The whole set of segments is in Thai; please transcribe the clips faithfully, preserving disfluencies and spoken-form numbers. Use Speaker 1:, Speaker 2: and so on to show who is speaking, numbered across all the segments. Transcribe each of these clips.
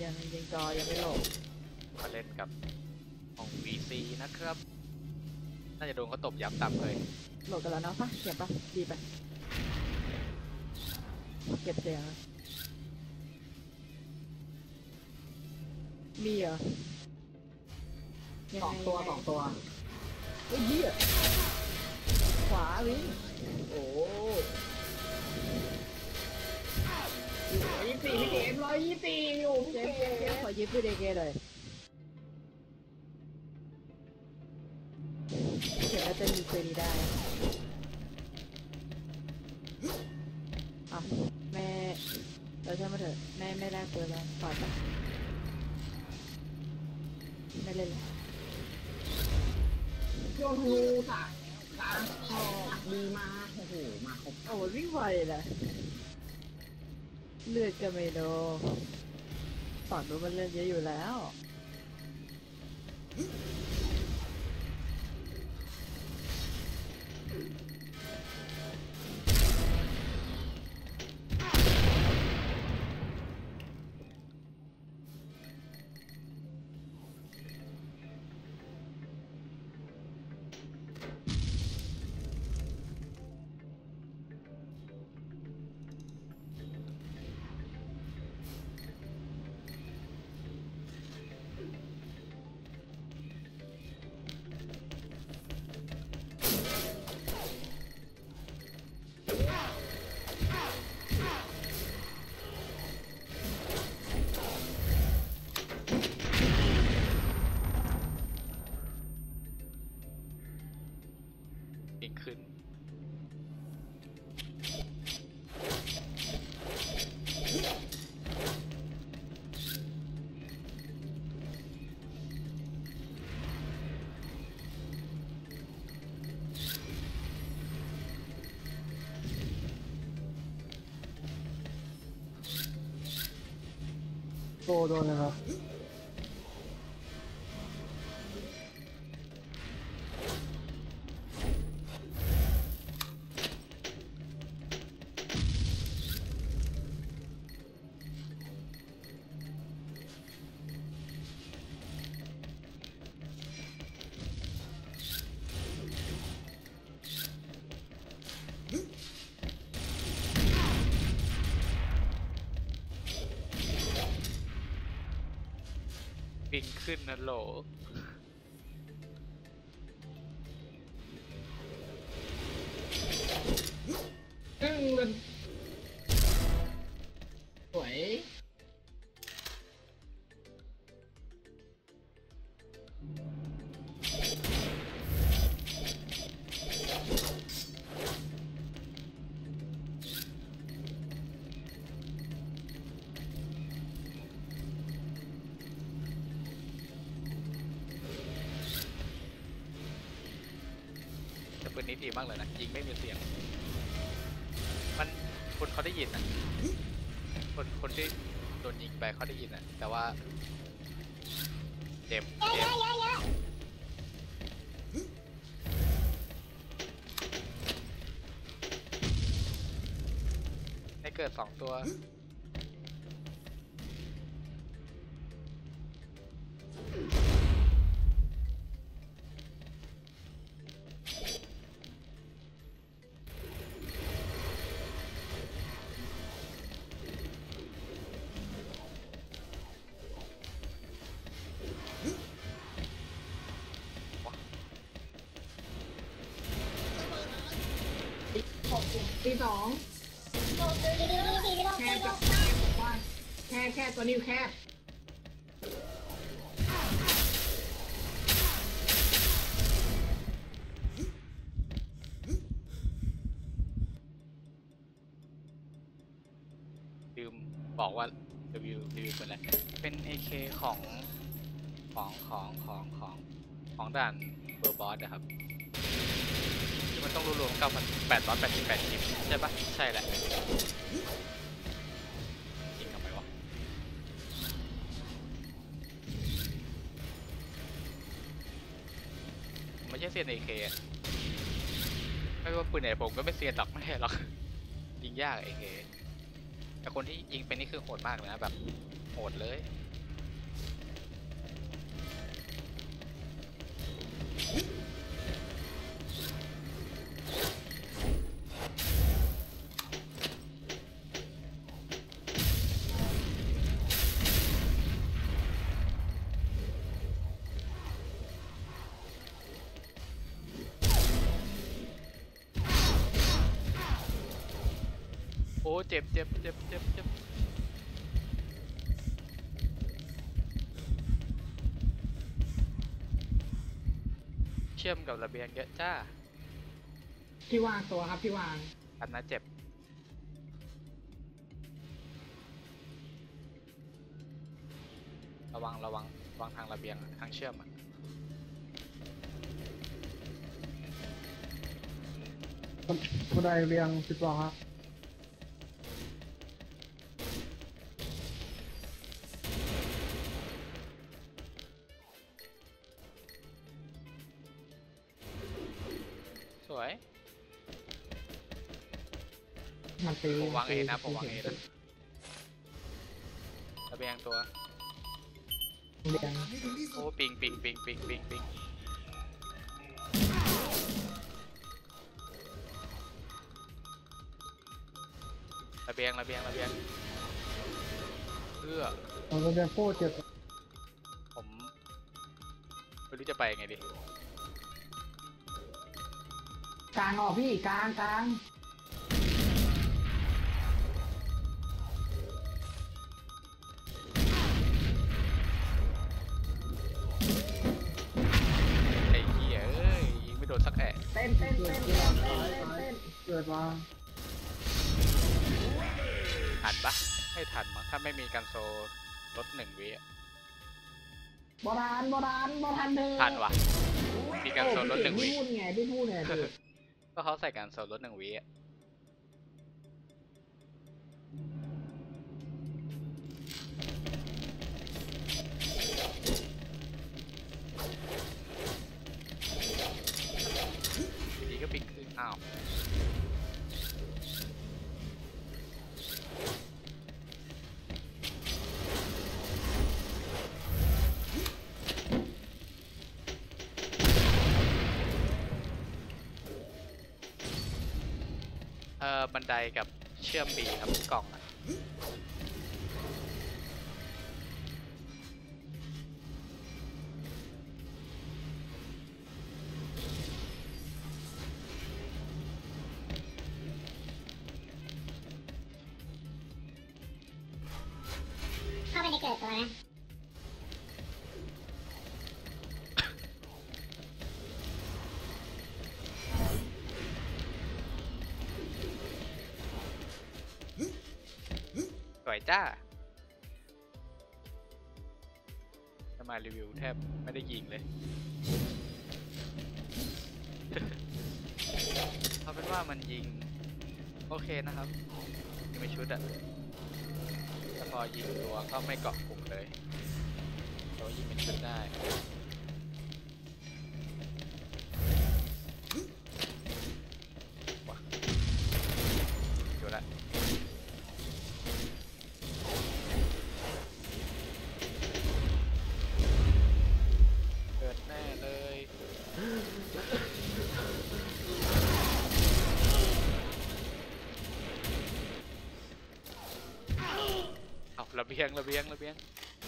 Speaker 1: ยังยิงจอยังไม่โหลด
Speaker 2: มาเล่นกับของ วี ซี นะครับ น่าจะโดนเขาตบยับตับเลย
Speaker 1: โหลดกันแล้วเนาะปะเก็บปะดีไปเก็บเสียงมีเหรอ
Speaker 3: สองตัวสองตัว
Speaker 1: เฮ้ยเหี้ยขวาวิ่ง
Speaker 3: โอ้ร้อยยี่สิบสี่พี่เกมร้อยยี่สิบสี่อยู่พี่เกมเกม
Speaker 1: ขอยิบพี่เดเกเลยเก็บแล้วจะมีคืนนี้ได้อ่ะแม่เราใช่มาเถอะแม่ไม่ได้เปิดแล้วปล่อยไปไม่เล่นเลย
Speaker 3: โยนธนูค่ะกลางคอดีมากโอ้โหมาครบ
Speaker 1: โอ้วิ่งไวเลยเลือดก็ไม่โดนตอนนู้นมันเล่นเยอะอยู่แล้ว
Speaker 2: อีกขึ้น
Speaker 1: โตโดนเลยครับ
Speaker 2: บินขึ้นนะโหล
Speaker 3: ซึ่งมันสวย
Speaker 2: ปืนนี้ดีมากเลยนะยิงไม่มีเสียงมันคนเขาได้ยินนะคนคนที่โดนยิงไปเขาได้ยินนะแต่ว่าเจ็บเจ็บให้เกิดสองตัว
Speaker 3: ตีสองแค่กับแค่บอกว่าแค่แค่ตัวนิ้วแค่
Speaker 2: ลืมบอกว่ารีวิวรีวิวเป็นอะไรเป็น เอ เค ของของของของของของด่านเบอร์บอสนะครับที่มันต้องรวมๆกับมันแปดร้อยแปดสิบแปดชิ้นใช่ปะใช่แหละยิงทำไมวะไม่ใช่เซียน เอ เค ไม่ว่าปืนไหนผมก็ไม่เซียนหรอกไม่ใช่หรอกยิงยาก เอ เค แต่คนที่ยิงเป็นนี่คือโหดมากเลยนะแบบโหดเลยเจ็บเจ็บเจ็บเจ็บเจ็บเชื่อมกับระเบียงเยอะจ้า
Speaker 3: พี่วางตัวครับพี่วาง
Speaker 2: อันนั้นเจ็บระวังระวังระวังทางระเบียงอะทางเชื่อมอะ
Speaker 4: บันไดเรียงสิบสองครับ
Speaker 2: สวย
Speaker 3: มันตี
Speaker 2: ผมวางเอนะผมวางเอนะระเบียงตัว
Speaker 3: เรียง
Speaker 2: โอ้ปิงปิงปิงปิงปิงปิงระเบียงระเบียงระเบียงเพื่อ
Speaker 4: เราจะเรียงโฟเจ็บ
Speaker 2: ผมไม่รู้จะไปยังไงดี
Speaker 3: กลางออกพี่กลางกลาง
Speaker 2: ไอ้เหี้ยเอ้ยยิงไม่โดนสักแอะ
Speaker 3: เต้นเต้น
Speaker 4: เกิ
Speaker 3: เต้
Speaker 4: ด
Speaker 3: น
Speaker 4: เว
Speaker 3: เต้
Speaker 4: ลาน
Speaker 3: เต้
Speaker 4: ตาย
Speaker 3: น
Speaker 4: ตาย
Speaker 3: เต้น
Speaker 4: เกิดมา
Speaker 2: ทันปะไม่ทันมั้งถ้าไม่มีการโซลดหนึ่งวิอะ
Speaker 3: โบราณโบราณโบราณเธอ
Speaker 2: ทันวะมีการโซลดหนึ่งวิ
Speaker 3: พี่พูดไงพี่พูดไงพี่
Speaker 2: ก็เขาใส่การโซลดหนึ่งวิอะอยู่ดีก็ปิงขึ้นอ้าวเอ่อบันไดกับเชื่อมบีครับกล่องอะ
Speaker 5: เข้าไปในเกิดตัวนะ
Speaker 2: สวยจ้าจะมารีวิวแทบไม่ได้ยิงเลย เอาเป็นว่ามันยิงโอเคนะครับยิงไม่ชุดอะแต่พอยิงตัวก็ไม่เกาะกลุ่มเลยแต่ว่ายิงเป็นชุดได้ว้าอยู่ละเกิดแน่เลย เอาระเบียงระเบียงระเบียง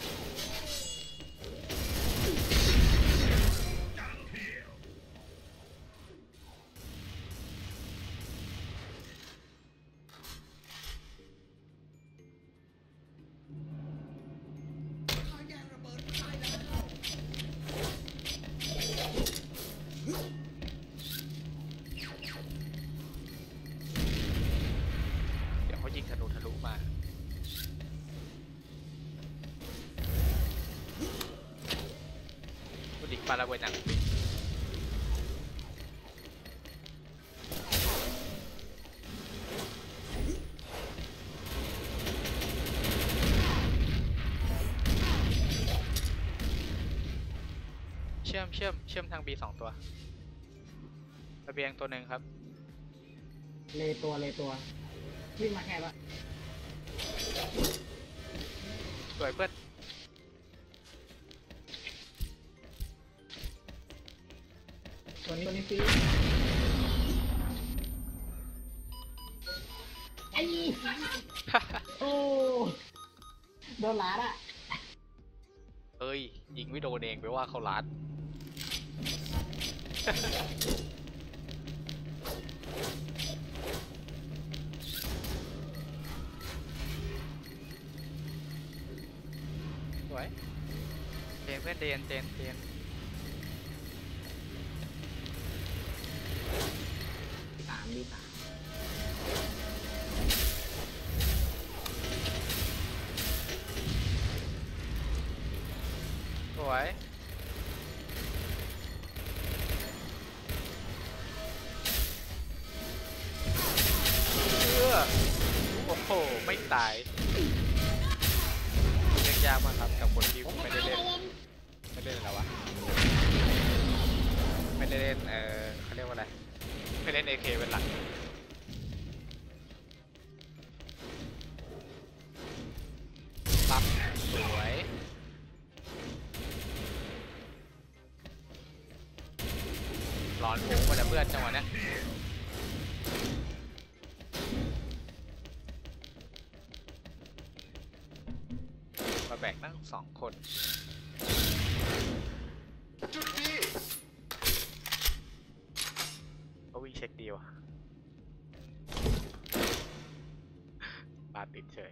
Speaker 2: เดี๋ยวเขายิงธนูทะลุมาดิกปาราเวนังปิเชื่อมเชื่อมเชื่อมทาง B สองตัวระเบียงตัวหนึ่งครับ
Speaker 3: เลตัวเลตัววิ่งมาแค่ปะ
Speaker 2: สวยเพื่อน
Speaker 3: ตัวนี้ตัวนี้ฟีไอ้โอ้โดนลาดอ่ะ
Speaker 2: เอ้ยยิงไม่โดนเองไปว่าเขาลัด
Speaker 3: เ
Speaker 2: เจนเจนเจน
Speaker 3: สามดีสาม
Speaker 2: สวยเออโอ้โหไม่ตายเล่นยากมากครับกับคนที่ไม่ได้เล่นไม่ได้เล่นอะไรวะไม่ได้เล่นเออเขาเรียกว่าอะไรไม่เล่น เอ เค เป็นหลักปั๊บสวยร้อนฟุ้งมาแต่เพื่อนจังหวะเนี้ยมาแบ่งนั่งสองคนก็วิ่งเช็คดีวะปาติดเฉย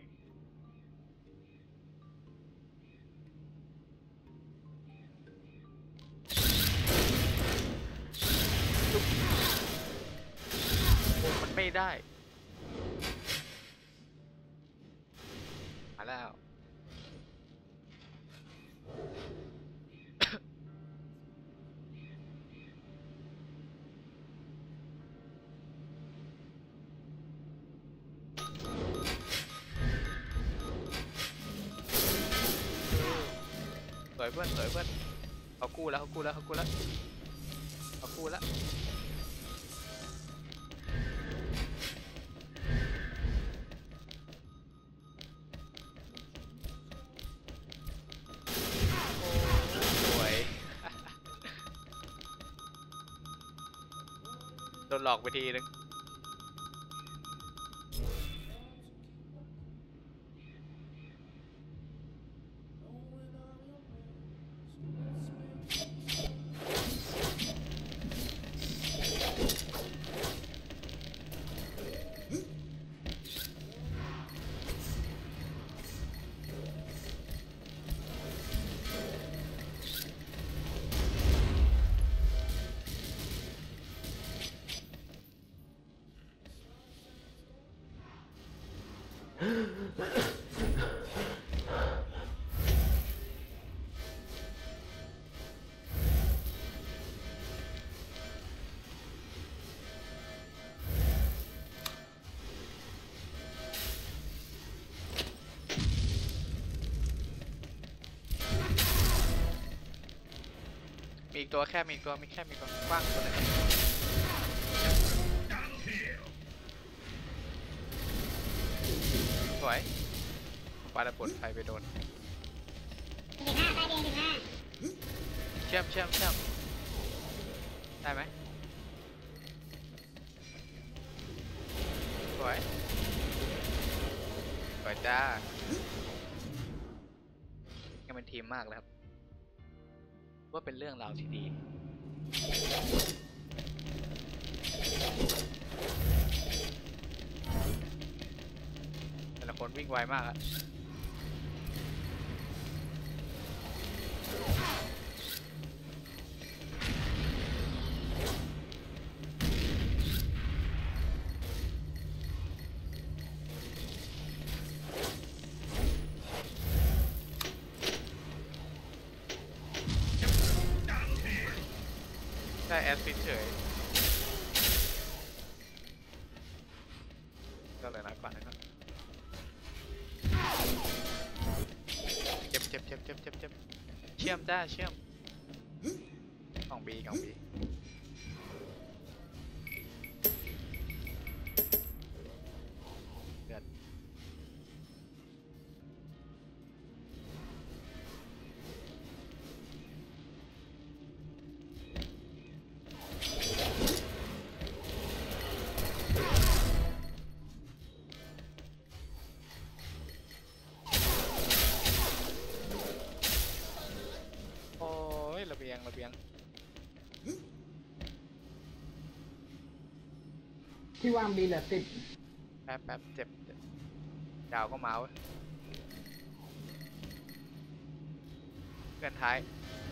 Speaker 2: โอ้มันไม่ได้มาแล้ว สวยเพื่อนสวยเพื่อนเขากู้แล้วเขากู้แล้วเขากู้แล้วเขากู้แล้วโอ้สวย โดนหลอกไปทีนึงมีอีกตัวแค่มีอีกตัวมีแค่มีตัวกว้างตัวนึงสวยปาระปดไฟไปโดน
Speaker 5: สิบห้าใต้เตียงสิบห้า
Speaker 2: เชื่อมเชื่อมเชื่อมได้ไหมสวยสวยจ้ายังเป็นทีมมากเลยครับว่าเป็นเรื่องราวที่ดีแต่ละคนวิ่งไวมากอะได้แอสซิสเฉยก็เลยน้อยกว่านะครับเจ็บเจ็บเจ็บเจ็บเจ็บเจ็บเชื่อมจ้าเชื่อมกล่องบีกล่องบีเดือดโอ้ยระเบียงระเบียง
Speaker 3: ที่วางบีเหลือสิบ
Speaker 2: แป๊บแป๊บเจ็บเจ็บดาวก็มาเว้ยเพื่อนท้าย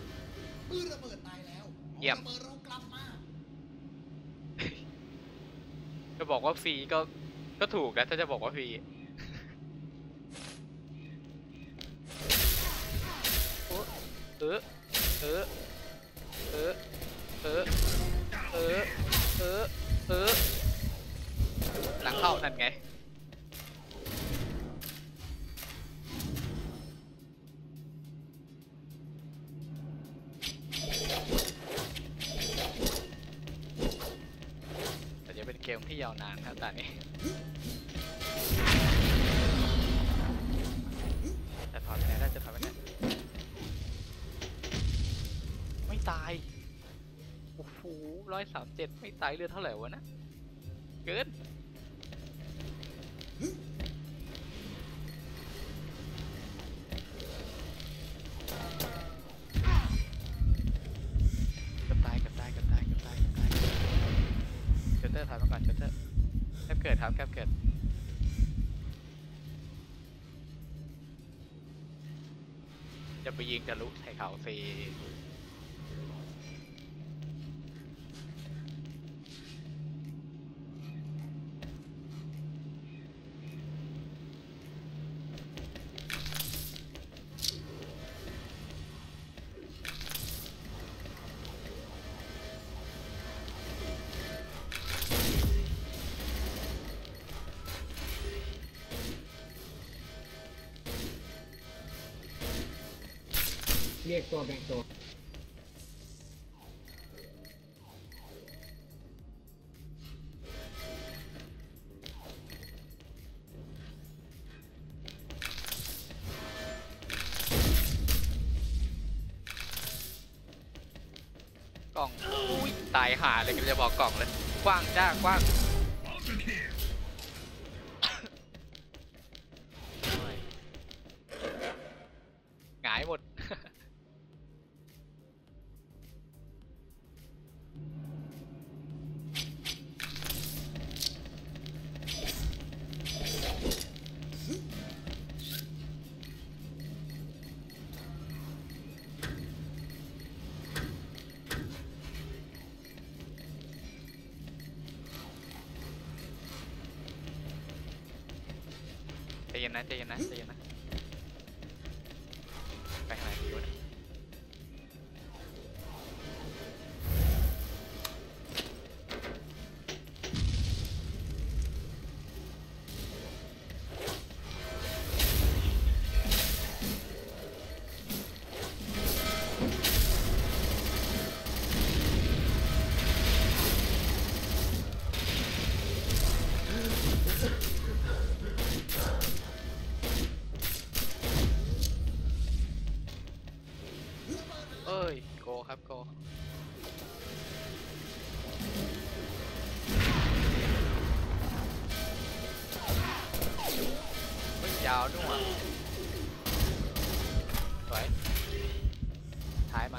Speaker 6: มือระเบิดตายแล้ว
Speaker 2: เยี่ยม
Speaker 6: ระเบิดเรากลับมา
Speaker 2: จะบอกว่าฟรีก็ก็ถูกนะถ้าจะบอกว่าฟรีเออเออเออเออเออเออเออหลังเข้านั่นไงแต่จะเป็นเกมที่ยาวนานครับตอนนี้จะถอยไปไหนได้จะถอยไปไหนไม่ตายโอ้โหร้อยสามเจ็ดไม่ตายเลือดเท่าไหร่วะนะเกินกับตายกับตายกับตายกับตายกับตายเชตเตอร์ถอยมาก่อนเชตเตอร์แคบเกิดครับแคบเกิดจะไปยิงทะลุใส่เขาฟรี
Speaker 3: เรียกตัวแบ่งตัว
Speaker 2: กล่องอุ้ยตายห่าเลยก็จะบอกกล่องเลยกว้างจ้ากว้างหงายหมดใจเย็นนะใจเย็นนะใจเย็นนะไปทางไหนดีวะเนี่ยเอ้ยโกครับโกไม่ยาวด้วยสวยท้ายมา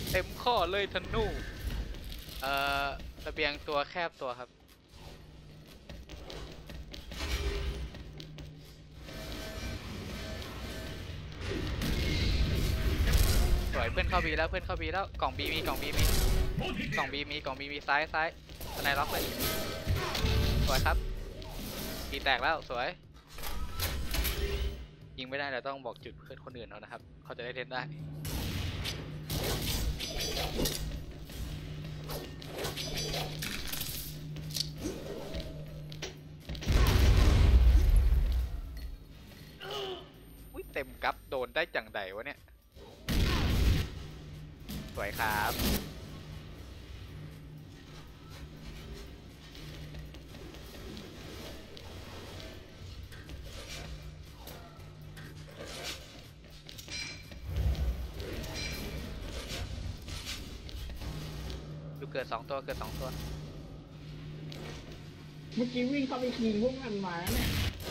Speaker 2: เต็มข้อเลยธนูเอ่อระเบียงตัวแคบตัวครับสวยเพื่อนเข้าบีแล้วเพื่อนเข้าบีแล้วกล่องบีมีกล่องบีมีกล่องบีมีกล่องบีมีซ้ายซ้ายสไนล็อกเลยสวยครับบีแตกแล้วสวยยิงไม่ได้เราต้องบอกจุดเพื่อนคนอื่นเขานะครับเขาจะได้เล่นได้อุ้ยเต็มกับโดนได้จังใดวะเนี่ยสวยครับดูเกิดสองตัวเกิดสองตัว
Speaker 3: เมื่อกี้วิ่งเข้าไปยิงพวกมันมาเนี่ย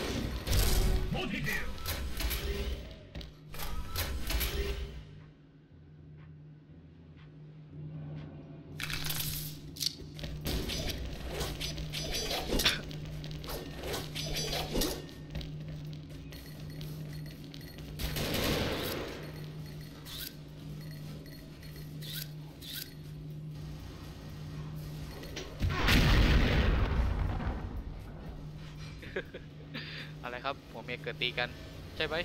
Speaker 2: อะไรครับหัวเมียเกิดตีกันใช่ไหม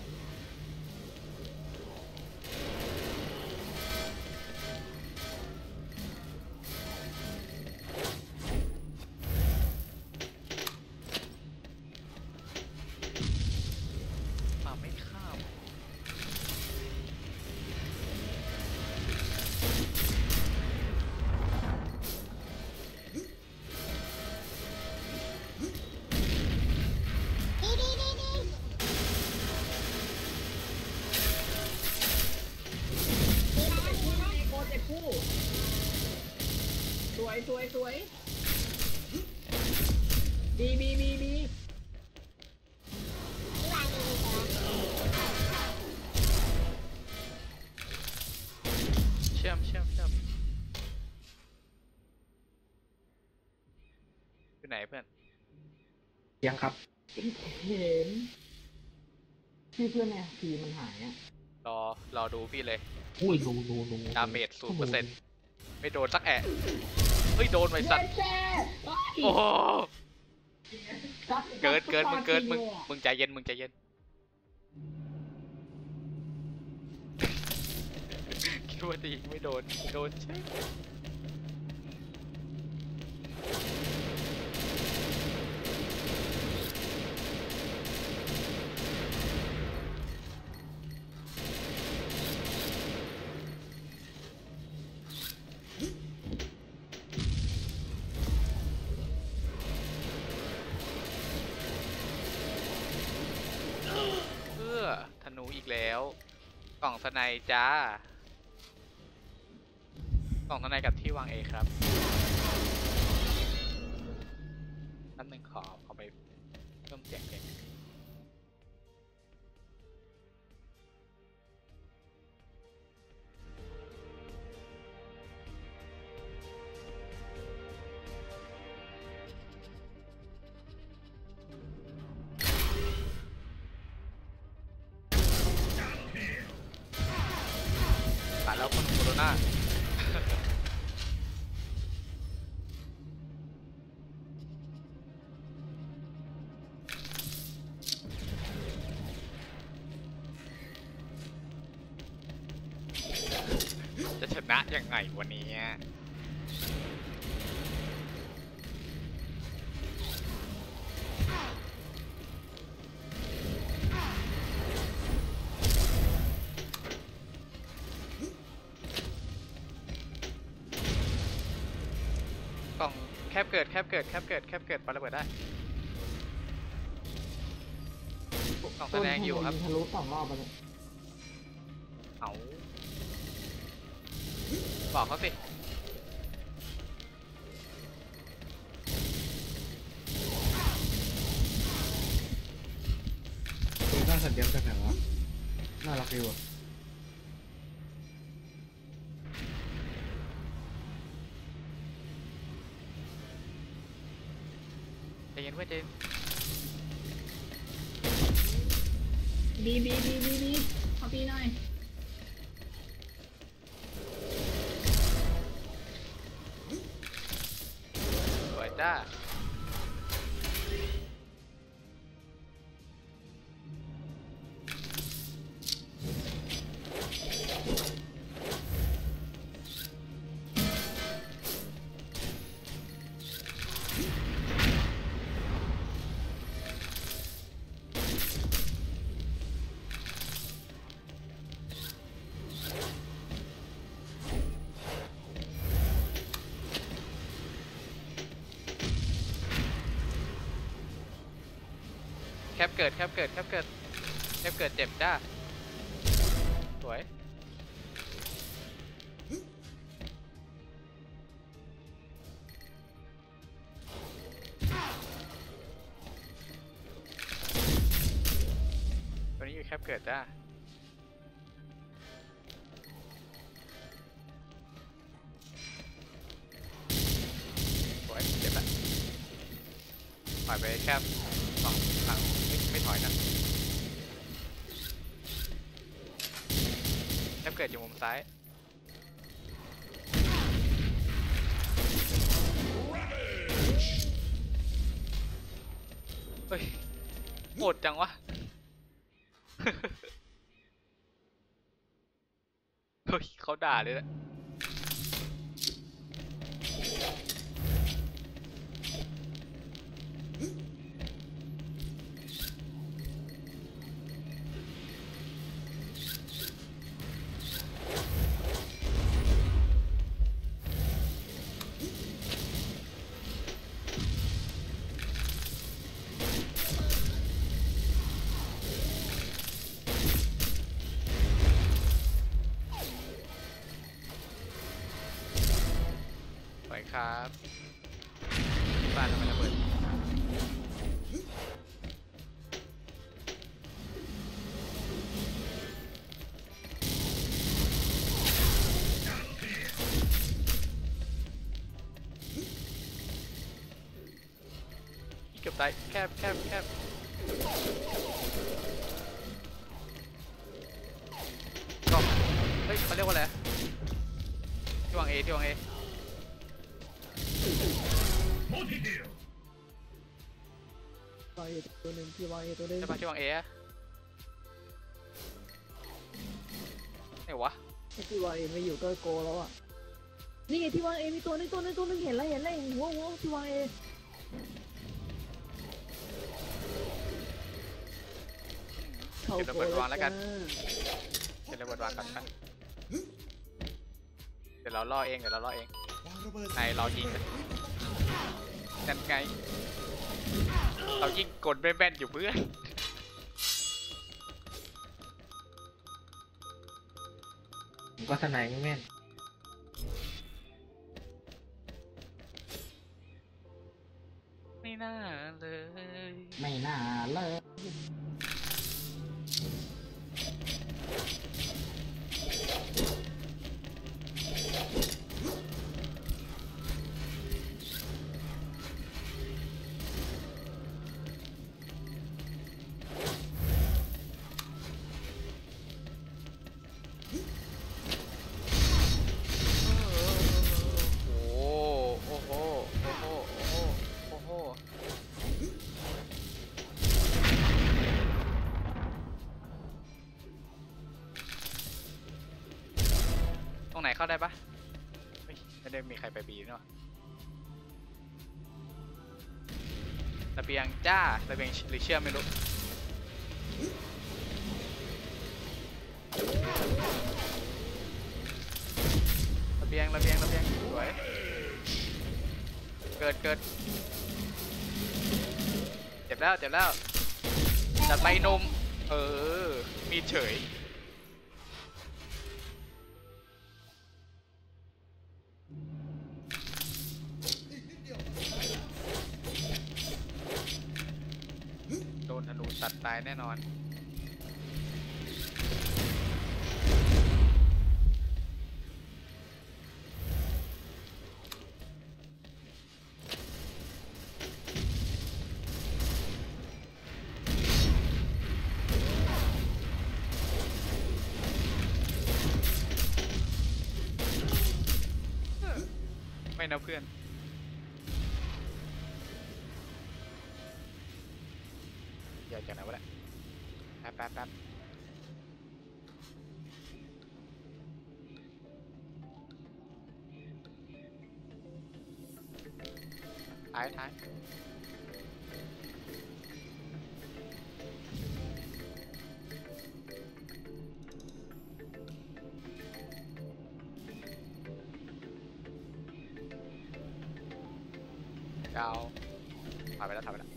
Speaker 2: มาไม่ข้าม
Speaker 5: ดีดีดีดี
Speaker 3: โคตรเจ็บคู่สวยสวยสวยบีบีบีบี
Speaker 5: ที่วางดีดีตัว
Speaker 2: เชื่อมเชื่อมเชื่อมอยู่ไหนเพื่อน
Speaker 4: เสียงครับ
Speaker 3: เห็นที่เพื่อนเนี่ยทีมันหายอ่ะ
Speaker 2: รอรอดูพี่เลย
Speaker 4: อุ้ยดูดูดู
Speaker 2: ดาเมจศูนย์เปอร์เซ็นต์ไม่โดนสักแอะเฮ้ยโดนไว้สัตว์โอ้โหเกิดเกิดมึงเกิดมึงมึงใจเย็นมึงใจเย็นคิดว่าจะยิงไม่โดนโดนใช่เพื่อธนูอีกแล้วกล่องสไนจ้ากล่องสไนกับที่วางเอครับน้ำหนึ่งขอเอาไปเพิ่มเสียงเพลงผ่านแล้วคนโคโรนาจะชนะยังไงวันนี้กล่องแคบเกิดแคบเกิดแคบเกิดแคบเกิดปาระเบิดได้กล่องแสดงอยู่ครับ
Speaker 3: ทะลุสองรอบไปเลย
Speaker 2: เอาบอกเขาสิ
Speaker 4: ดูหน้าสัญญาณจากไหนวะน่ารักดีว่ะ
Speaker 2: นเว้ยเจน
Speaker 3: บีบีบีบีบีขอปีหน่อย
Speaker 2: สวยจ้าแคปเกิดแคปเกิดแคปเกิดแคปเกิดเจ็บจ้าสวยตัวนี้อยู่แคปเกิดจ้าสวยเจ็บละปล่อยไปแคปสองครั้งไม่ไม่ถอยนะแคปเกิดอยู่มุมซ้ายเฮ้ยโหดจังวะ เฮ้ยเขาด่าเลยนะสวยครับบ้านทำไมระเบิดเกือบตายแคบแคบแคบก็เฮ้ยเขาเรียกว่าอะไรที่วางเอที่วางเอ
Speaker 1: วางเอตัวหนึ่งที่วางเอตัวหนึ่ง
Speaker 2: ใช่ปะที่วางเออะไหนวะ
Speaker 1: ที่วางเอไม่อยู่ก็โกแล้วอ่ะนี่ไงที่วางเอมีตัวหนึงตัวหนึงตัวหนึงเห็นแล้วเห็นแล้วหัวหัวที่วางเอเขา
Speaker 2: เก็บระ
Speaker 1: โก
Speaker 2: เบิด
Speaker 1: แล้ว
Speaker 2: วางแล้วกัน
Speaker 1: จ้า
Speaker 2: เดี๋ยวระเบิดวางก่อนนะเดี๋ยวเราล่อเองเดี๋ยวเราล่อเองไอเรายิงกันนั่นไงเรายิงกดแม่นๆอยู่เพื่อน
Speaker 4: ผมก็ทนายไม่แม่น
Speaker 2: ไม่น่าเลย
Speaker 4: ไม่น่าเลย
Speaker 2: โอ้โอ้โหโอ้โหโอ้โหโอ้โหตรงไหนเข้าได้ปะเฮ้ยไม่ได้มีใครไปบีเนาะระเบียงจ้าระเบียงหรือเชื่อมไม่รู้ระเบียงระเบียงระเบียงสวยเกิดเกิดเจ็บแล้วเจ็บแล้วจัดไปนมเออมีเฉยโดนธนูตัดตายแน่นอนไม่นะเพื่อนเดี๋ยวจากไหนวะเนี่ยแป๊บแป๊บแป๊บท้ายท้ายดาวผ่านไปแล้วผ่านไปแล้ว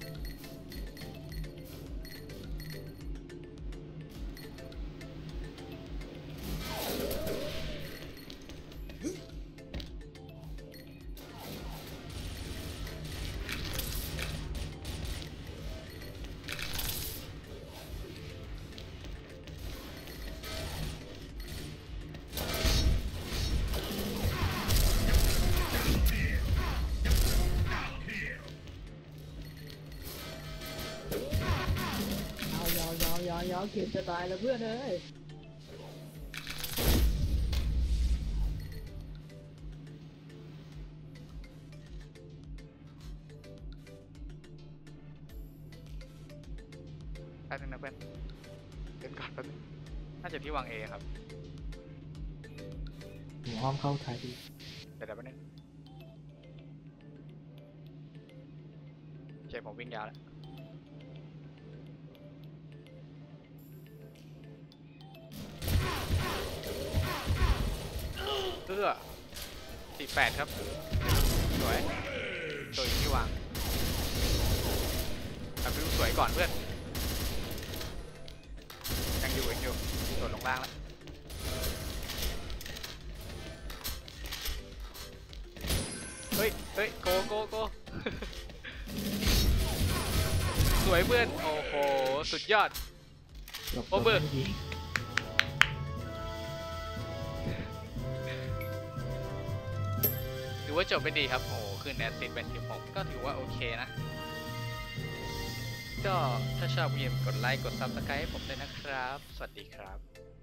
Speaker 1: เอายาวยาวยาวยาวเข็มจะตายแล้วเพื่อนเอ้ย
Speaker 2: แป๊บนึงนะเพื่อนเดินก่อนแป๊บนึงน่าจะที่วางเอครับ
Speaker 4: หนูอ้อมเข้าท้ายดี
Speaker 2: เดี๋ยวเดี๋ยวแป๊บนึงโอเคผมวิ่งยาวแล้วเอื้อสี่แปดครับสวยตัวอยู่ที่วางแต่พี่ลูกสวยก่อนเพื่อนยังอยู่ยังอยู่โดดลงล่างแล้วเฮ้ยเฮ้ยโกโกโก สวยเพื่อนโอ้โหสุดยอด
Speaker 4: หลบ
Speaker 2: โอเวอร์
Speaker 4: ไม่ดี
Speaker 2: ถือว่าจบไปดีครับโอ้โหขึ้นแอสซิสต์เป็นสิบหกก็ถือว่าโอเคนะก็ถ้าชอบอย่าลืมกดไลค์กด ซับสไครบ์ ให้ผมด้วยนะครับสวัสดีครับ